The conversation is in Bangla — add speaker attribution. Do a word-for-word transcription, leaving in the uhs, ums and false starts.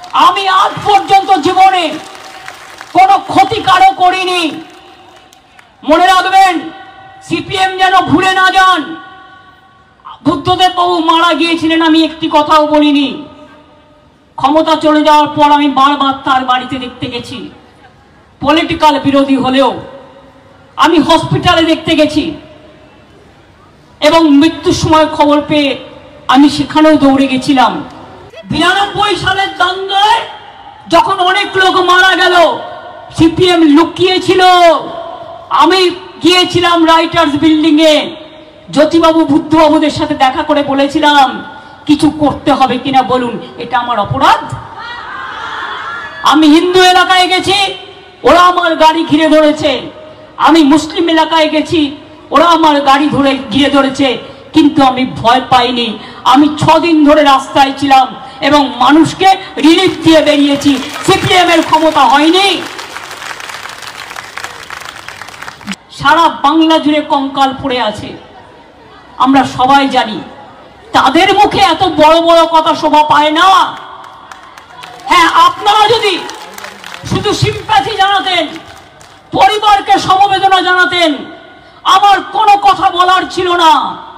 Speaker 1: আমি আজ পর্যন্ত জীবনে কোনো ক্ষতি কারো করিনি। মনে রাখবেন, সিপিএম যেন ভুলে না যান, বুদ্ধদেব বাবু মারা গিয়েছিলেন, আমি একটি কথাও বলিনি। ক্ষমতা চলে যাওয়ার পর আমি বারবার তার বাড়িতে দেখতে গেছি। পলিটিক্যাল বিরোধী হলেও আমি হসপিটালে দেখতে গেছি এবং মৃত্যুর সময় খবর পেয়ে আমি সেখানেও দৌড়ে গেছিলাম। বিরানব্বই সালের দাঙ্গায় যখন অনেক লোক মারা গেল, সিপিএম লুকিয়েছিল। আমি গিয়েছিলাম রাইটার্স বিল্ডিং এ, জ্যোতিবাবু বুদ্ধবাবুদের সাথে দেখা করে বলেছিলাম কিছু করতে হবে কিনা বলুন, এটা আমার অপরাধ? আমি হিন্দু এলাকায় গেছি, ওরা আমার গাড়ি ঘিরে ধরেছে। আমি মুসলিম এলাকায় গেছি, ওরা আমার গাড়ি ধরে ঘিরে ধরেছে, কিন্তু আমি ভয় পাইনি। আমি ছদিন ধরে রাস্তায় ছিলাম এবং মানুষকে রিলিফ দিয়ে বেরিয়েছি। সিপিএম এর ক্ষমতা হয়নি। সারা বাংলা জুড়ে কঙ্কাল পড়ে আছে, আমরা সবাই জানি। তাদের মুখে এত বড় বড় কথা শোভা পায় না। হ্যাঁ, আপনারা যদি শুধু সিম্প্যাথি জানাতেন, পরিবারকে সমবেদনা জানাতেন, আমার কোনো কথা বলার ছিল না।